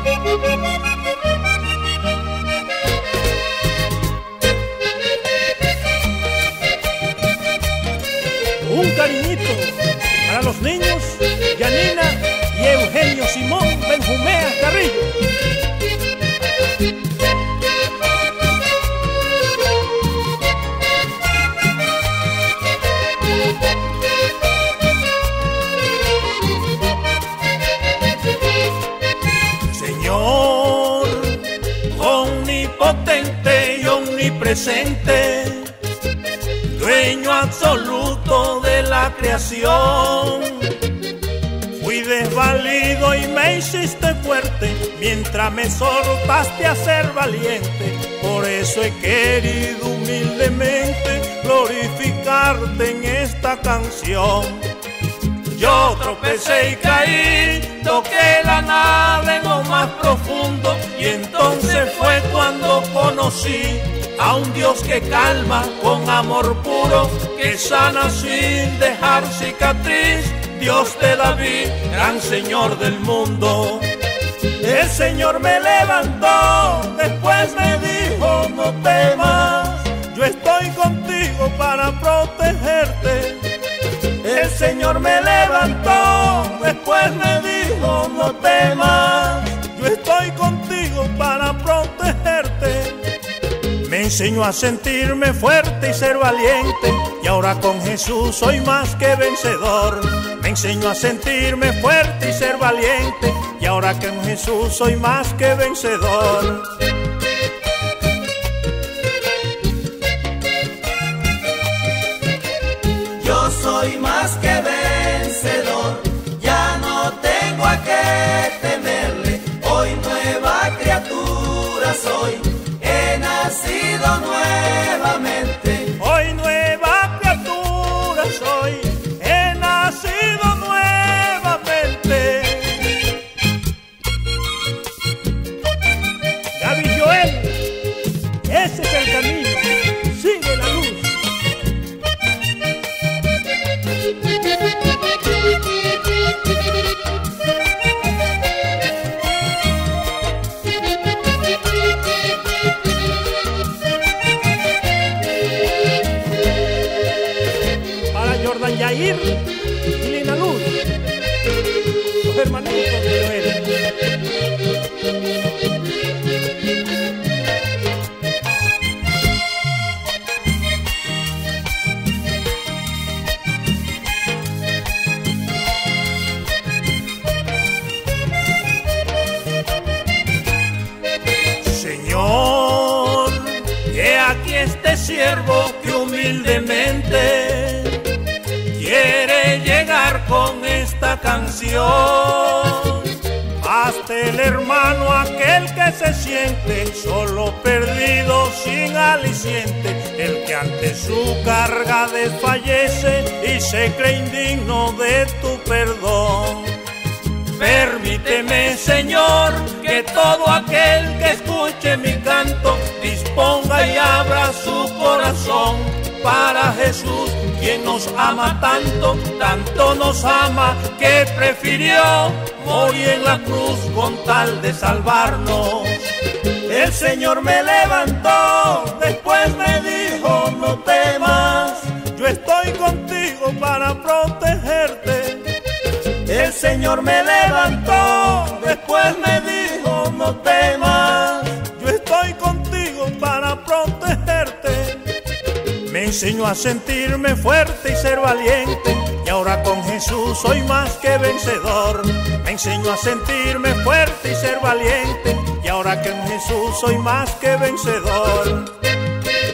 Un cariñito para los niños Yanina y Eugenio Simón Benjumea Carrillo. Señor omnipotente y omnipresente, dueño absoluto de la creación, fui desvalido y me hiciste fuerte, mientras me exhortaste a ser valiente. Por eso he querido humildemente glorificarte en esta canción. Yo tropecé y caí, toqué la nada en lo más profundo, y entonces fue cuando conocí a un Dios que calma con amor puro, que sana sin dejar cicatriz. Dios de David, gran Señor del mundo. El Señor me levantó, después me dijo: no temas, yo estoy contigo para protegerte. El Señor me levantó, después me dijo: no temas, yo estoy contigo para protegerte. Me enseñó a sentirme fuerte y ser valiente, y ahora con Jesús soy más que vencedor. Me enseñó a sentirme fuerte y ser valiente, y ahora con Jesús soy más que vencedor. Yo soy más que vencedor, ya no tengo a qué temerle. Hoy nueva criatura soy, he nacido nuevamente. Hoy nueva criatura soy, he nacido nuevamente. Gaby Joel, ese es el camino, sigue la luz. Jordan Yair y Lina Luz, los hermanitos de Joel. Señor, he aquí este siervo que humildemente quiere llegar con esta canción. Hasta el hermano aquel que se siente solo, perdido, sin aliciente, el que ante su carga desfallece y se cree indigno de tu perdón. Permíteme, Señor, que todo aquel que escuche mi canto disponga y abra su corazón para Jesús, quien nos ama tanto, tanto nos ama, que prefirió morir en la cruz con tal de salvarnos. El Señor me levantó, después me dijo: no temas, yo estoy contigo para protegerte. El Señor me levantó, después me dijo: no temas, yo estoy contigo para protegerte. Me enseñó a sentirme fuerte y ser valiente, y ahora con Jesús soy más que vencedor. Me enseñó a sentirme fuerte y ser valiente, y ahora con Jesús soy más que vencedor.